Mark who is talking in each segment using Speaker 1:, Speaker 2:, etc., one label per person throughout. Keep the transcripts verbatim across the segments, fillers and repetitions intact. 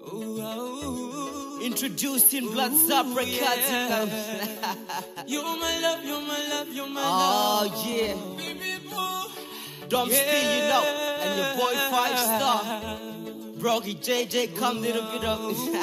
Speaker 1: Introducing Blood Zap Records.
Speaker 2: You're my love, you're my love, you're my
Speaker 1: oh,
Speaker 2: love.
Speaker 1: Oh yeah.
Speaker 2: Baby boy.
Speaker 1: Dom
Speaker 2: yeah.
Speaker 1: Still, you know. And your boy Five Star. Brogy J J, come little bit up.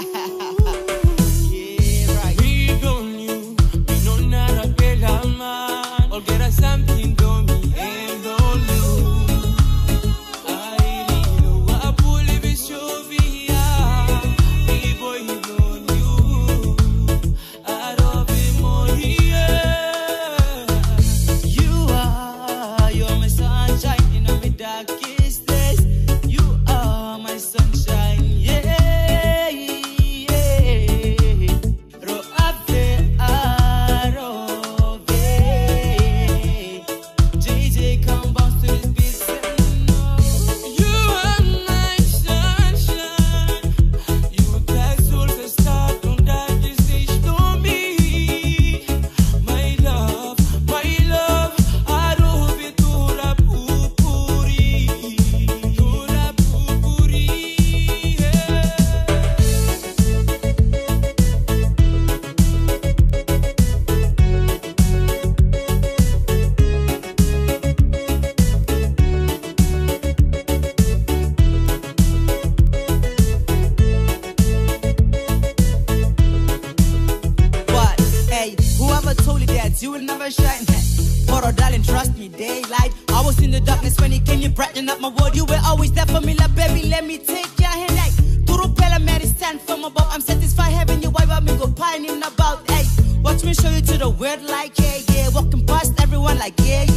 Speaker 1: Yeah, right.
Speaker 2: We don't you, we know not a better man. Or get us something, don't me, and don't you. I know I pull it with Shovia. Baby boy, you don't you. I love you more, yeah.
Speaker 1: You are, you're my sunshine in my darkest days. You are my sunshine, yeah, yeah. Ro ave arove. J J come bounce to this beat.
Speaker 2: You are my sunshine. You got soul to start on that decision to me. My love, my love, I love it to la pupuri, to la pupuri.
Speaker 1: What? Hey, whoever told you that you will never shine? Poro, darling, trust me, daylight. I was in the darkness when it came, you brighten up my world. You were always there for me, like baby, let me take your hand. Like, Turu Pella, Mary, stand from above. I'm satisfied having you, why me go pining about? Hey, watch me show you to the world, like, yeah, yeah. Walking past everyone, like, yeah,